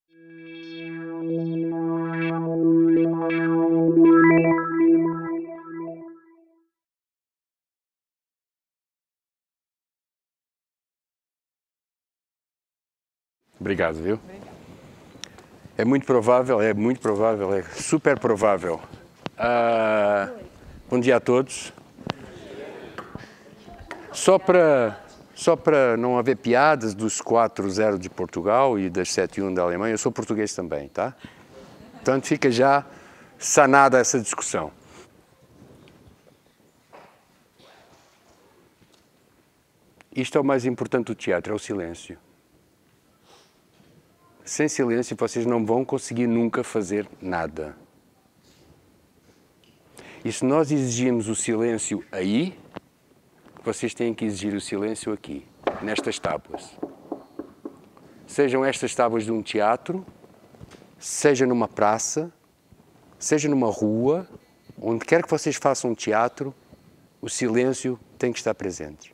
Obrigado, viu? É muito provável, é super provável. Bom dia a todos. Só para não haver piadas dos 4-0 de Portugal e das 7-1 da Alemanha, eu sou português também, tá? Portanto, fica já sanada essa discussão. Isto é o mais importante do teatro, é o silêncio. Sem silêncio, vocês não vão conseguir nunca fazer nada. E se nós exigimos o silêncio aí, vocês têm que exigir o silêncio aqui, nestas tábuas. Sejam estas tábuas de um teatro, seja numa praça, seja numa rua, onde quer que vocês façam teatro, o silêncio tem que estar presente.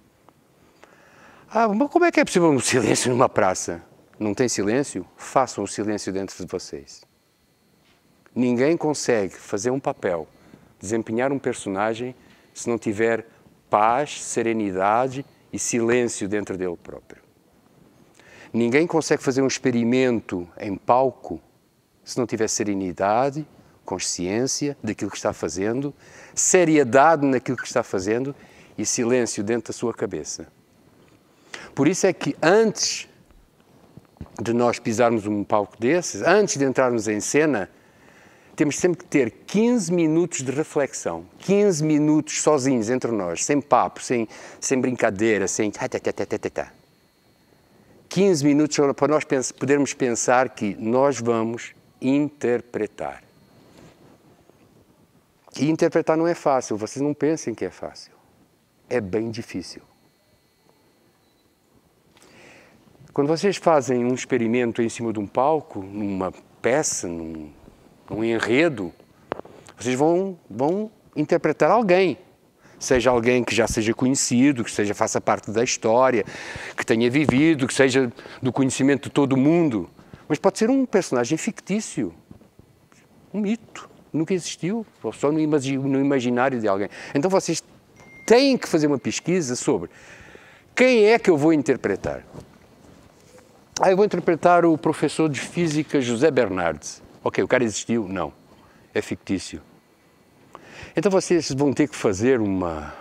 Mas como é que é possível um silêncio numa praça? Não tem silêncio? Façam o silêncio dentro de vocês. Ninguém consegue fazer um papel, desempenhar um personagem, se não tiver paz, serenidade e silêncio dentro dele próprio. Ninguém consegue fazer um experimento em palco se não tiver serenidade, consciência daquilo que está fazendo, seriedade naquilo que está fazendo e silêncio dentro da sua cabeça. Por isso é que antes de nós pisarmos um palco desses, antes de entrarmos em cena, temos sempre que ter 15 minutos de reflexão, 15 minutos sozinhos entre nós, sem papo, sem brincadeira, sem 15 minutos para nós podermos pensar que nós vamos interpretar. E interpretar não é fácil, vocês não pensem que é fácil. É bem difícil. Quando vocês fazem um experimento em cima de um palco, numa peça, num enredo, vocês vão interpretar alguém. Seja alguém que já seja conhecido, que faça parte da história, que tenha vivido, que seja do conhecimento de todo mundo. Mas pode ser um personagem fictício, um mito, nunca existiu, só no imaginário de alguém. Então vocês têm que fazer uma pesquisa sobre quem é que eu vou interpretar. Eu vou interpretar o professor de física José Bernardes. Ok, o cara existiu? Não. É fictício. Então vocês vão ter que fazer uma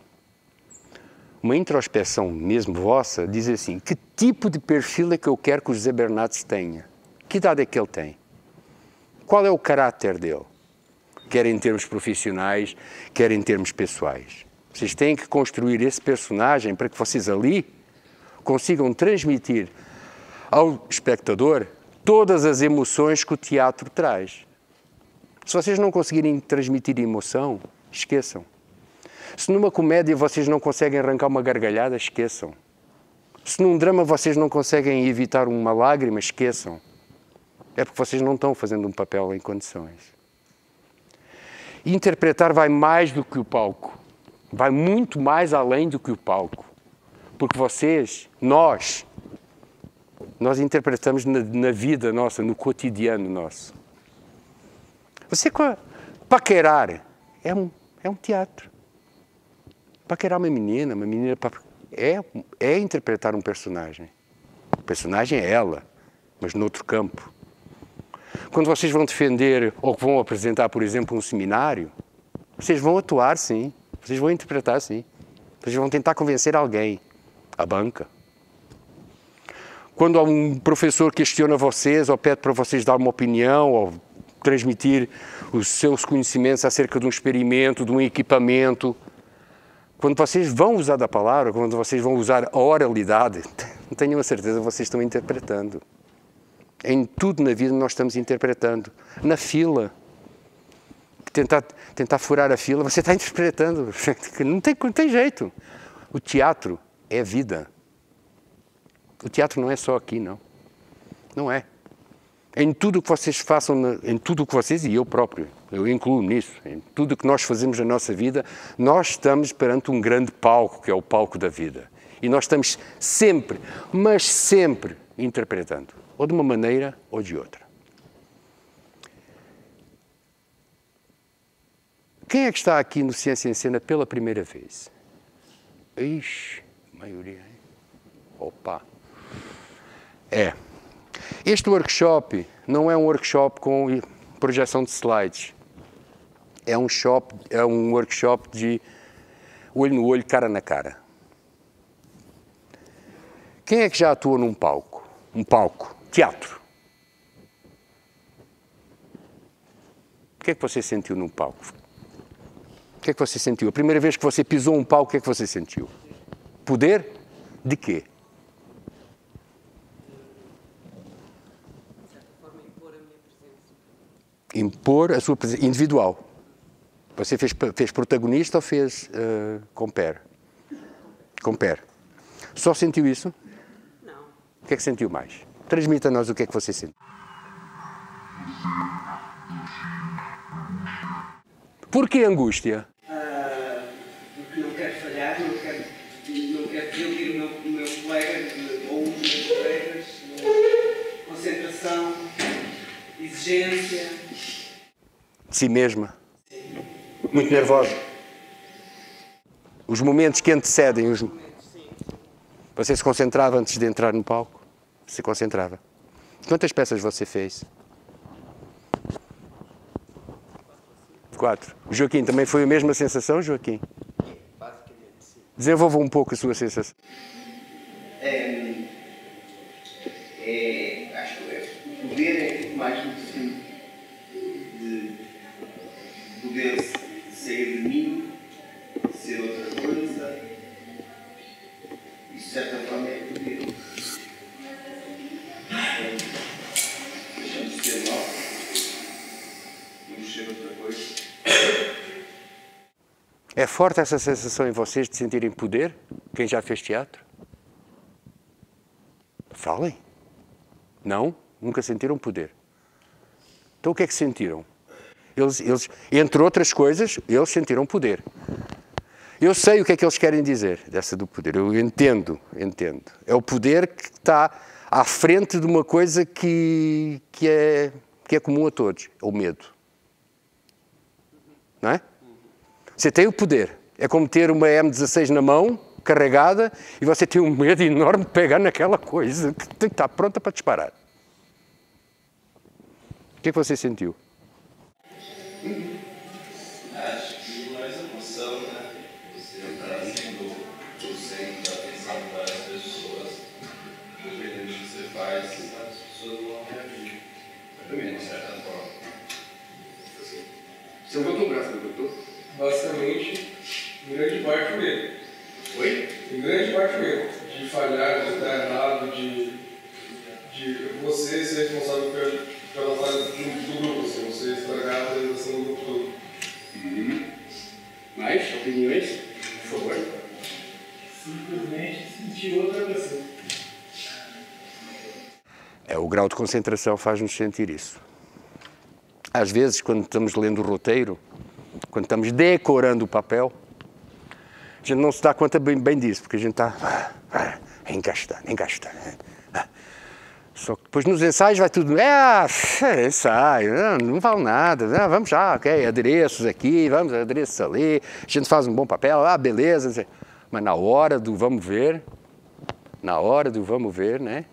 introspeção mesmo vossa, dizer assim, que tipo de perfil é que eu quero que o José Bernardes tenha? Que idade é que ele tem? Qual é o caráter dele? Quer em termos profissionais, quer em termos pessoais. Vocês têm que construir esse personagem para que vocês ali consigam transmitir ao espectador todas as emoções que o teatro traz. Se vocês não conseguirem transmitir emoção, esqueçam. Se numa comédia vocês não conseguem arrancar uma gargalhada, esqueçam. Se num drama vocês não conseguem evitar uma lágrima, esqueçam. É porque vocês não estão fazendo um papel em condições. E interpretar vai mais do que o palco. Vai muito mais além do que o palco. Porque nós interpretamos na vida nossa, no cotidiano nosso. Paquerar é um teatro. Paquerar uma menina é interpretar um personagem. O personagem é ela, mas noutro campo. Quando vocês vão defender ou vão apresentar, por exemplo, um seminário, vocês vão atuar, sim. Vocês vão interpretar, sim. Vocês vão tentar convencer alguém, a banca. Quando um professor questiona vocês ou pede para vocês dar uma opinião ou transmitir os seus conhecimentos acerca de um experimento, de um equipamento, quando vocês vão usar da palavra, quando vocês vão usar a oralidade, tenham a certeza que vocês estão interpretando. Em tudo na vida nós estamos interpretando. Na fila, tentar furar a fila, você está interpretando. Não tem jeito. O teatro é vida. O teatro não é só aqui, não. Não é. Em tudo o que vocês façam, em tudo o que vocês, e eu próprio, eu incluo nisso, em tudo o que nós fazemos na nossa vida, nós estamos perante um grande palco, que é o palco da vida. E nós estamos sempre, mas sempre, interpretando. ou de uma maneira ou de outra. Quem é que está aqui no Ciência em Cena pela primeira vez? Ixi, a maioria, hein? Opa! Este workshop não é um workshop com projeção de slides. É um workshop de olho no olho, cara na cara. Quem é que já atuou num palco? Um palco, teatro. O que é que você sentiu num palco? O que é que você sentiu? A primeira vez que você pisou um palco, o que é que você sentiu? Poder? De quê? De certa forma, impor a minha presença. Impor a sua presença individual. Você fez protagonista ou fez compere? Compere. Só sentiu isso? Não. O que é que sentiu mais? Transmita a nós o que é que você sentiu. Por que angústia? Porque não quero falhar, não quero desiludir o meu colega ou os meus colegas. Concentração, exigência. De si mesma. Muito nervosa. Os momentos que antecedem os... Você se concentrava antes de entrar no palco? Se concentrava. Quantas peças você fez? 4. O Joaquim, também foi a mesma sensação, Joaquim? Basicamente, sim. Desenvolva um pouco a sua sensação. Acho que o poder é mais no sentido de poder sair de mim, ser outra coisa, e de certa forma é poder. Deixamos de ser nós, vamos ser outra coisa. É forte essa sensação em vocês de sentirem poder? Quem já fez teatro? Falem. Não? Nunca sentiram poder. Então o que é que sentiram? Eles, entre outras coisas, eles sentiram poder. Eu sei o que é que eles querem dizer dessa do poder. Eu entendo. É o poder que está à frente de uma coisa que é comum a todos. É o medo. Não é? Você tem o poder. É como ter uma M16 na mão, carregada, e você tem um medo enorme de pegar naquela coisa que tem que estar pronta para disparar. O que é que você sentiu? Acho que mais emoção, né? Você está sendo o centro da atenção de várias pessoas, dependendo do que você faz, as pessoas vão reagir. Também, de certa forma. Você levantou o braço, não levantou? Basicamente, em grande parte mesmo. Oi? Em grande parte mesmo. De falhar, de estar errado, de você ser responsável pela falha do grupo, assim, você estragar a apresentação do grupo todo. Mais opiniões? Por favor. Simplesmente sentir outra pessoa. O grau de concentração faz-nos sentir isso. Às vezes, quando estamos lendo o roteiro, quando estamos decorando o papel, a gente não se dá conta bem disso, porque a gente está encastando. Só que depois nos ensaios vai tudo, ensaio, não vale nada, vamos já, ok, adereços aqui, vamos, adereços ali, a gente faz um bom papel, beleza, mas na hora do vamos ver, né,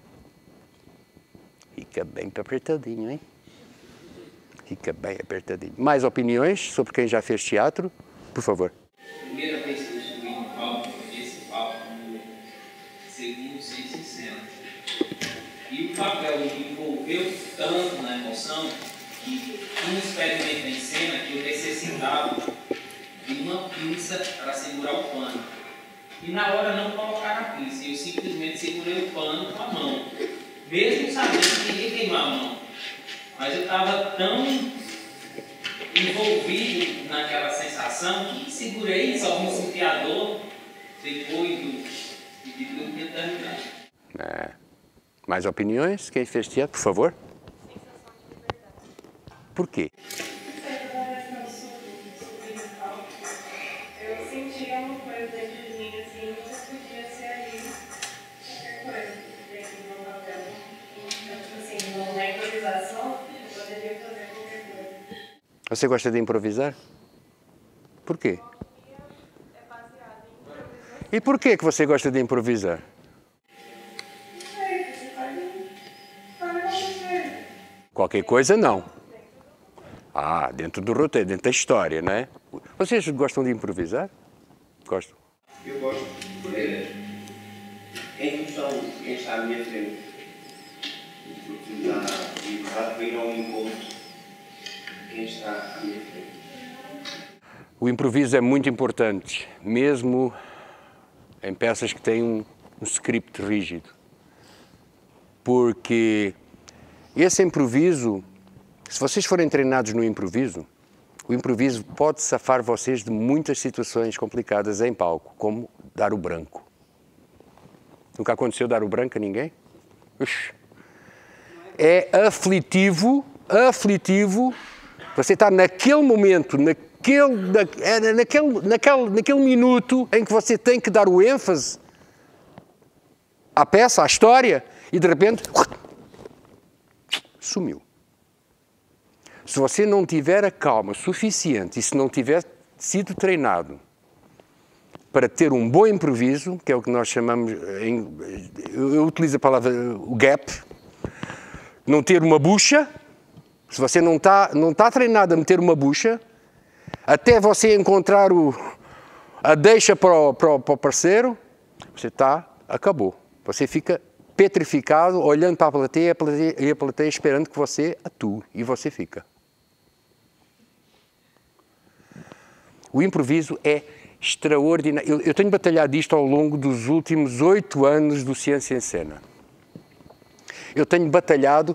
fica bem apertadinho, hein? Fica bem apertadinho. Mais opiniões sobre quem já fez teatro? Por favor. Primeira vez que eu subi no palco, esse palco, no segundo Ciência em Cena. E o papel me envolveu tanto na emoção que um experimento em cena que eu necessitava de uma pinça para segurar o pano. E na hora não colocaram a pinça, eu simplesmente segurei o pano com a mão, mesmo sabendo que ia queimar a mão. Mas eu estava tão envolvido naquela sensação que segurei, só me senti a dor depois do que eu terminar. Mais opiniões? Quem fez teatro, por favor? Sensação de liberdade. Por quê? Eu sentia uma coisa dentro de mim, assim, que podia ser ali qualquer coisa, dentro do meu papel. Você gosta de improvisar? Por quê? É baseado em improvisação. E por que você gosta de improvisar? Não sei, você faz acontecer. Qualquer coisa, não. Ah, dentro do roteiro, dentro da história, né? Vocês gostam de improvisar? Gostam? Eu gosto porque em função de quem está à minha frente, improvisar para ir ao encontro de quem está à minha frente. O improviso é muito importante, mesmo em peças que têm um script rígido. Porque esse improviso, se vocês forem treinados no improviso, o improviso pode safar vocês de muitas situações complicadas em palco, como dar o branco. Nunca aconteceu dar o branco a ninguém? Ux. É aflitivo. Você está naquele momento, naquele minuto em que você tem que dar o ênfase à peça, à história, e de repente sumiu. Se você não tiver a calma suficiente e se não tiver sido treinado para ter um bom improviso, que é o que nós chamamos, eu utilizo a palavra o gap, não ter uma bucha, se você não está treinado a meter uma bucha, até você encontrar a deixa para o parceiro, você acabou. Você fica petrificado, olhando para a plateia e a plateia esperando que você atue, e você fica. O improviso é extraordinário. Eu tenho batalhado isto ao longo dos últimos 8 anos do Ciência em Cena. Eu tenho batalhado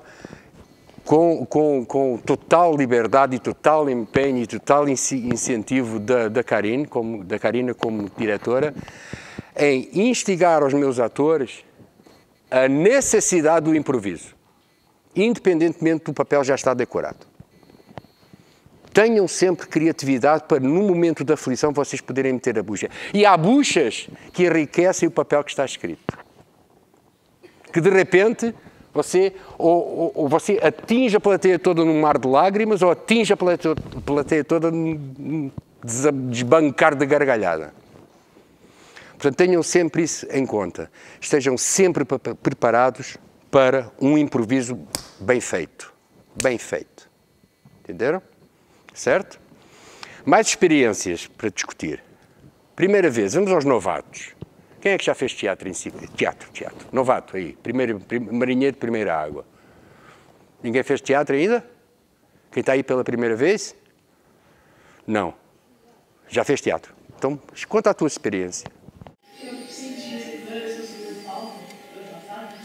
com total liberdade e total empenho e total incentivo da Karine como diretora, em instigar aos meus atores a necessidade do improviso, independentemente do papel já estar decorado. Tenham sempre criatividade para, no momento da aflição, vocês poderem meter a bucha. E há buchas que enriquecem o papel que está escrito. Que, de repente, ou você atinge a plateia toda num mar de lágrimas, ou atinge a plateia toda num desbancar de gargalhada. Portanto, tenham sempre isso em conta. Estejam sempre preparados para um improviso bem feito. Bem feito. Entenderam? Certo? Mais experiências para discutir. Primeira vez, vamos aos novatos. Quem é que já fez teatro em si? Teatro. Novato aí, marinheiro de primeira água. Ninguém fez teatro ainda? Quem está aí pela primeira vez? Não. Já fez teatro. Então, conta a tua experiência. Eu senti essa primeira vez que eu subi no palco, ano passado,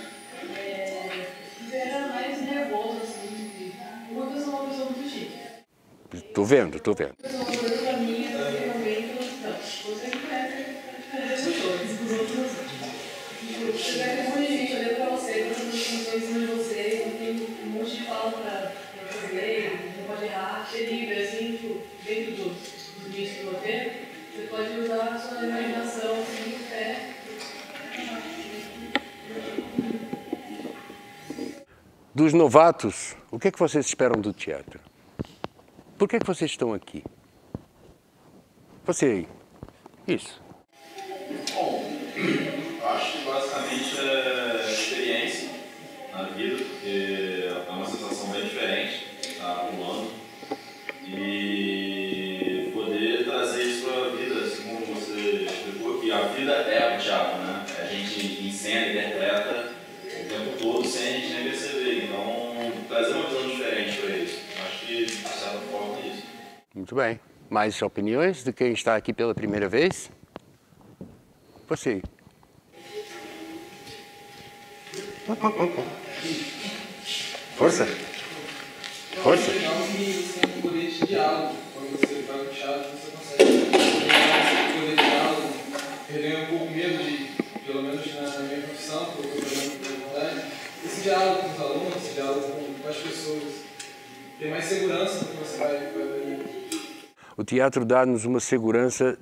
era mais nervoso, assim, uma pessoa muito chique. Estou vendo. A pessoa olhando pra mim, naquele momento, não, você que conhece os outros. Você vai ter um monte de gente olhando pra você, passando as funções em cima de você, tem um monte de fala pra fazer, não pode errar, terrível, assim, tipo, dentro do bicho do roteiro, você pode usar a sua imaginação, assim, até. Dos novatos, o que é que vocês esperam do teatro? Por que é que vocês estão aqui? Você aí. Isso. Bom, acho que basicamente é experiência na vida, porque é uma sensação bem diferente, estar pulando, e poder trazer isso para a vida, assim como você explicou, que a vida é o teatro, né? A gente ensena, interpreta o tempo todo sem a gente nem perceber, então trazer uma visão diferente para isso. Acho que, de certa forma, é isso. Muito bem. Mais opiniões de quem está aqui pela primeira vez? Você. Força. Força. É legal que você tem um poder de diálogo. Quando você vai no teatro, você consegue treinar esse poder de diálogo. Eu tenho um pouco medo de, pelo menos na minha profissão, que eu estou fazendo pela faculdade, esse diálogo com os alunos, esse diálogo com as pessoas. Ter mais segurança no que você vai ver. O teatro dá-nos uma segurança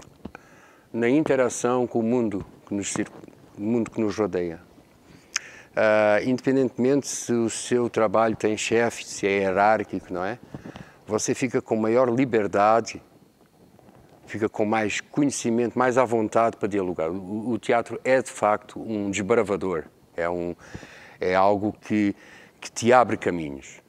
na interação com o mundo que nos rodeia. independentemente se o seu trabalho tem chefe, se é hierárquico, não é? Você fica com maior liberdade, fica com mais conhecimento, mais à vontade para dialogar. O teatro é, de facto, um desbravador, é algo que te abre caminhos.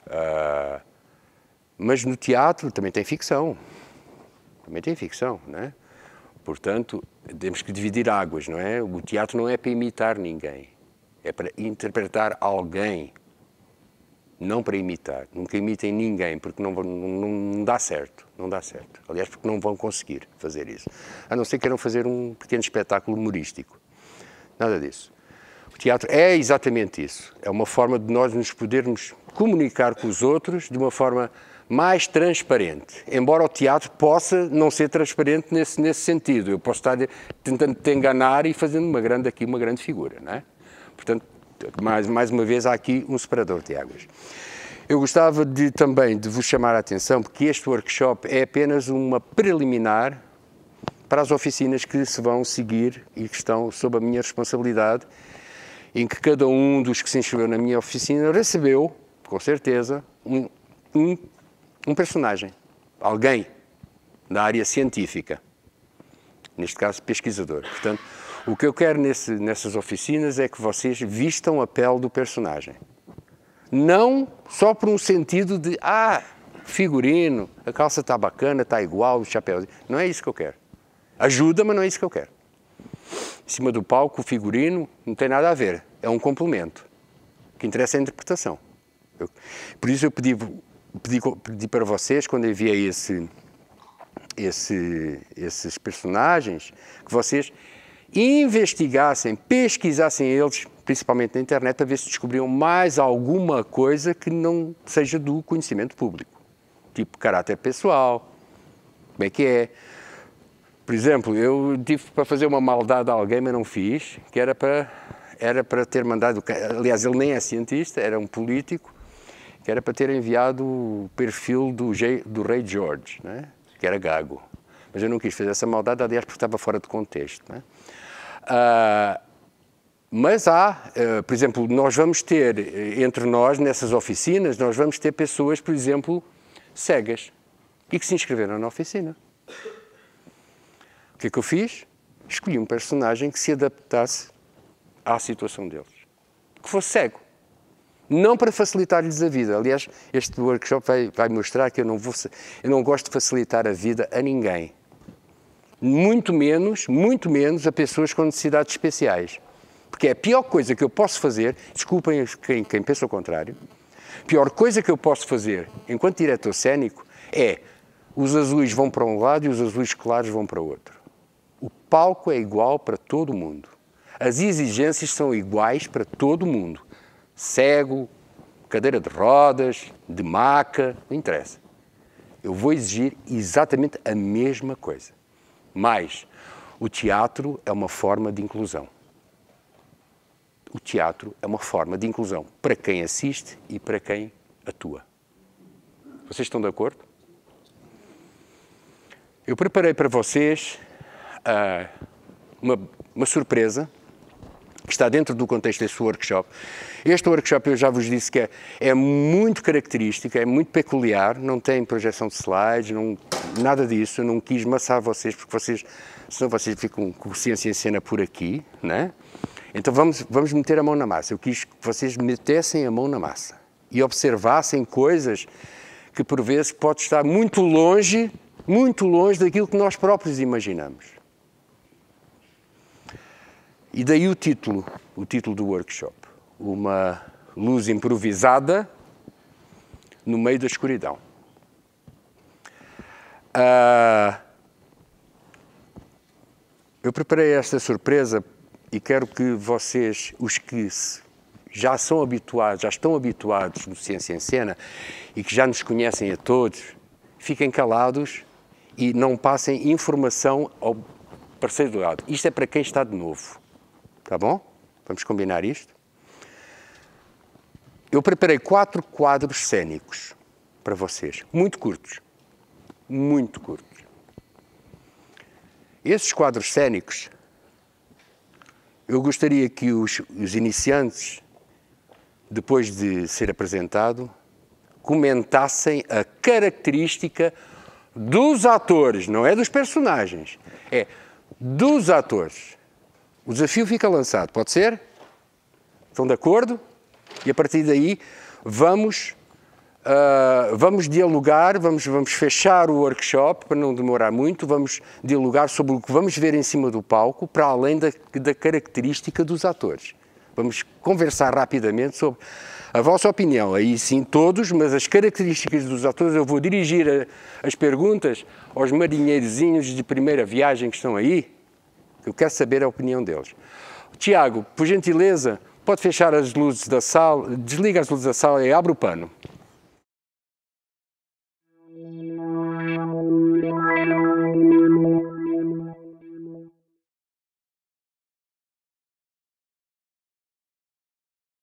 Mas no teatro também tem ficção, não é? Portanto, temos que dividir águas, não é? O teatro não é para imitar ninguém, é para interpretar alguém, não para imitar. Nunca imitem ninguém, porque não dá certo, não dá certo. Aliás, porque não vão conseguir fazer isso. A não ser que queiram fazer um pequeno espetáculo humorístico. Nada disso. O teatro é exatamente isso. É uma forma de nós nos podermos comunicar com os outros de uma forma mais transparente. Embora o teatro possa não ser transparente nesse sentido. Eu posso estar tentando te enganar e fazendo uma grande figura, não é? Portanto, mais uma vez, há aqui um separador de águas. Eu gostava também de vos chamar a atenção, porque este workshop é apenas uma preliminar para as oficinas que se vão seguir e que estão sob a minha responsabilidade, em que cada um dos que se inscreveu na minha oficina recebeu, com certeza, um personagem, alguém da área científica, neste caso pesquisador. Portanto, o que eu quero nessas oficinas é que vocês vistam a pele do personagem. Não só por um sentido de, figurino, a calça está bacana, está igual, o chapéu. Não é isso que eu quero. Ajuda, mas não é isso que eu quero. Em cima do palco, o figurino não tem nada a ver, é um complemento. O que interessa é a interpretação. Por isso eu pedi para vocês, quando enviei esses personagens, que vocês investigassem, pesquisassem eles, principalmente na internet, para ver se descobriam mais alguma coisa que não seja do conhecimento público. Tipo caráter pessoal, como é que é. Por exemplo, eu tive para fazer uma maldade a alguém, mas não fiz, que era para ter mandado, aliás, ele nem é cientista, era um político, que era para ter enviado o perfil do rei George, né? Que era gago. Mas eu não quis fazer essa maldade, aliás, porque estava fora de contexto. Né? Mas por exemplo, nós vamos ter, entre nós, nessas oficinas, nós vamos ter pessoas, por exemplo, cegas, e que se inscreveram na oficina. O que é que eu fiz? Escolhi um personagem que se adaptasse à situação deles, que fosse cego. Não para facilitar-lhes a vida. Aliás, este workshop vai mostrar que eu não gosto de facilitar a vida a ninguém. Muito menos a pessoas com necessidades especiais. Porque é a pior coisa que eu posso fazer, desculpem quem pensa o contrário, a pior coisa que eu posso fazer enquanto diretor cênico é os azuis vão para um lado e os azuis claros vão para o outro. O palco é igual para todo mundo. As exigências são iguais para todo mundo. Cego, cadeira de rodas, de maca, não interessa. Eu vou exigir exatamente a mesma coisa. Mas o teatro é uma forma de inclusão. O teatro é uma forma de inclusão para quem assiste e para quem atua. Vocês estão de acordo? Eu preparei para vocês uma surpresa que está dentro do contexto deste workshop. Este workshop, eu já vos disse que é muito característico, é muito peculiar, não tem projeção de slides, nada disso. Eu não quis maçar vocês, porque senão vocês ficam com ciência em cena por aqui, né? Então vamos meter a mão na massa. Eu quis que vocês metessem a mão na massa e observassem coisas que por vezes pode estar muito longe daquilo que nós próprios imaginamos. E daí o título do workshop, uma luz improvisada no meio da escuridão. Eu preparei esta surpresa e quero que vocês, os que já estão habituados no Ciência em Cena e que já nos conhecem a todos, fiquem calados e não passem informação ao parceiro do lado. Isto é para quem está de novo. Tá bom? Vamos combinar isto? Eu preparei 4 quadros cênicos para vocês, muito curtos. Muito curtos. Esses quadros cênicos, eu gostaria que os iniciantes, depois de ser apresentado, comentassem a característica dos atores, não é dos personagens, é dos atores. O desafio fica lançado, pode ser? Estão de acordo? E a partir daí vamos dialogar, vamos fechar o workshop para não demorar muito, vamos dialogar sobre o que vamos ver em cima do palco, para além da característica dos atores. Vamos conversar rapidamente sobre a vossa opinião, aí sim todos, mas as características dos atores, eu vou dirigir as perguntas aos marinheirozinhos de primeira viagem que estão aí, eu quero saber a opinião deles. Tiago, por gentileza, pode fechar as luzes da sala, desliga as luzes da sala e abre o pano.